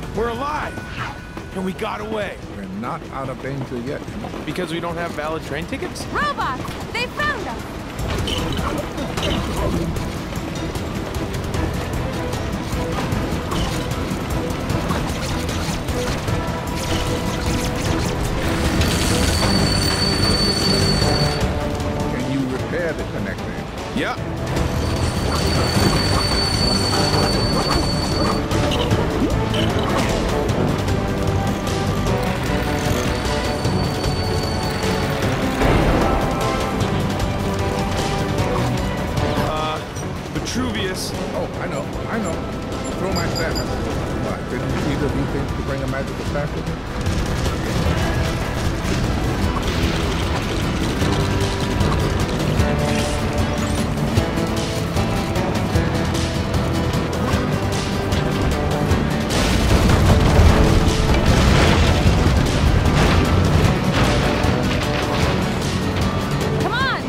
We're alive! And we got away. We're not out of danger yet. Because we don't have valid train tickets? Robots! They found us! Can you repair the connector? Yep. Vitruvius. Oh, I know. Throw my staff. What, didn't either of you think to bring a magical staff with me? Come on!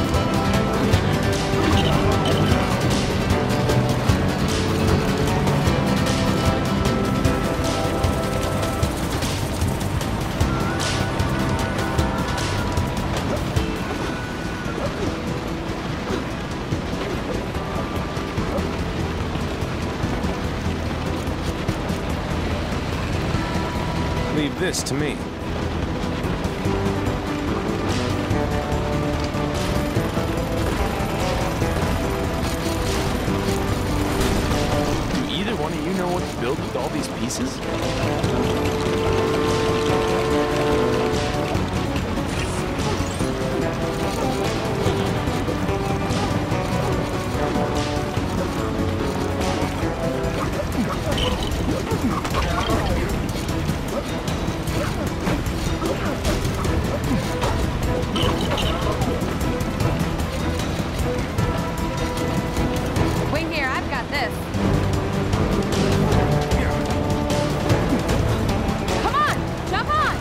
Leave this to me. Do either one of you know what to build with all these pieces? Wait here, I've got this. Come on! Jump on!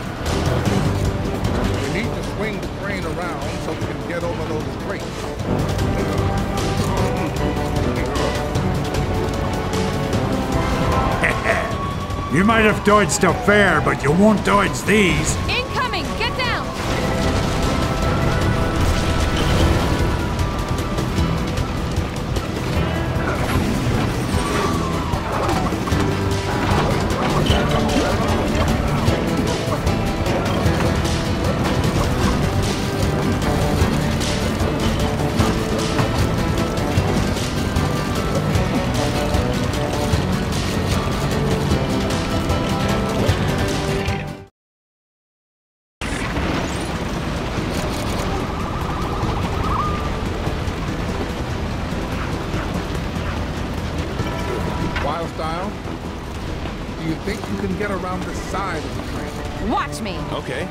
We need to swing the train around so we can get over those grates. You might have dodged a fare, but you won't dodge these. Incoming! Get down! Wild Style, do you think you can get around the side of the train? Watch me! Okay.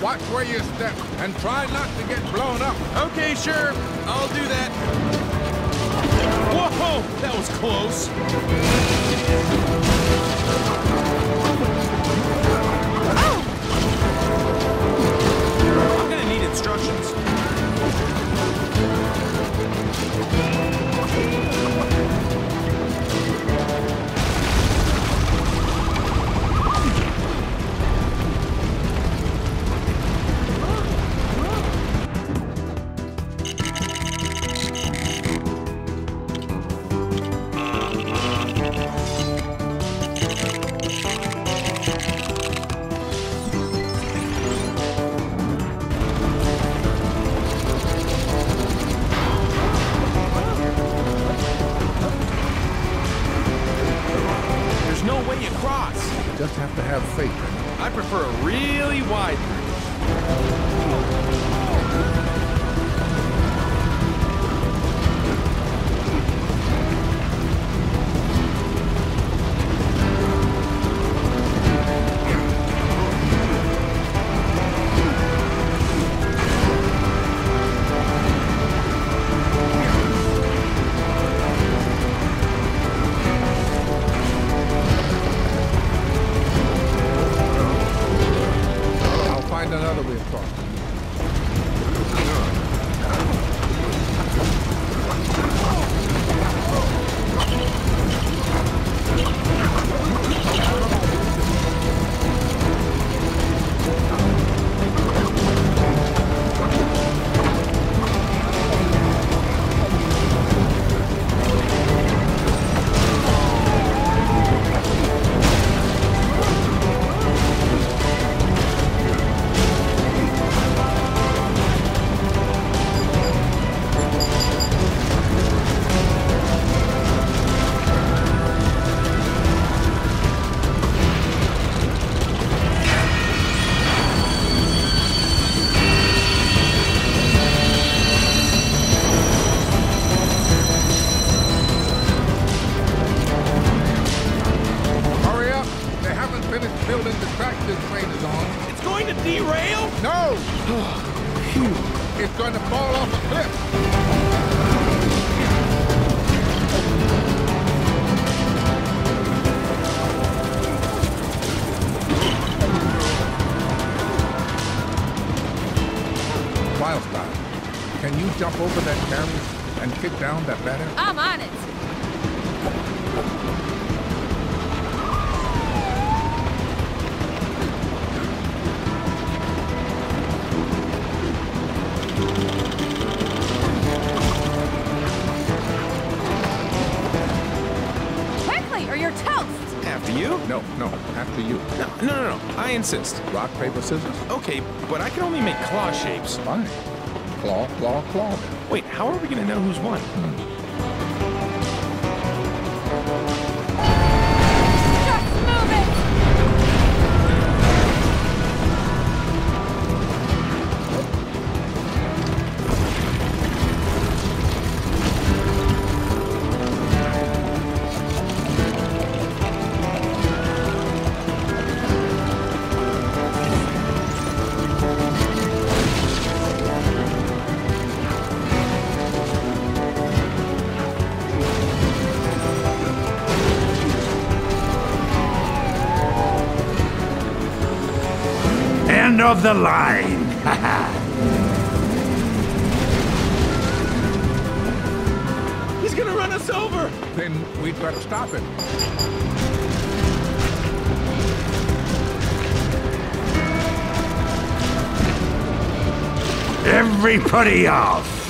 Watch where you step and try not to get blown up. Okay, sure. I'll do that. Whoa! That was close. I'm gonna need instructions. Just have to have faith in it. I prefer a really wide bridge. Another way across. Building the track this train is on. It's going to derail? No! It's going to fall off a cliff. Wildstyle, can you jump over that carriage and kick down that ladder? I'm on it. After you? No, after you. No. I insist. Rock, paper, scissors? Okay, but I can only make claw shapes. Fine. Claw, claw, claw then. Wait, how are we gonna know who's won? Just move it! End of the line. He's gonna run us over. Then we'd better stop it. Everybody off.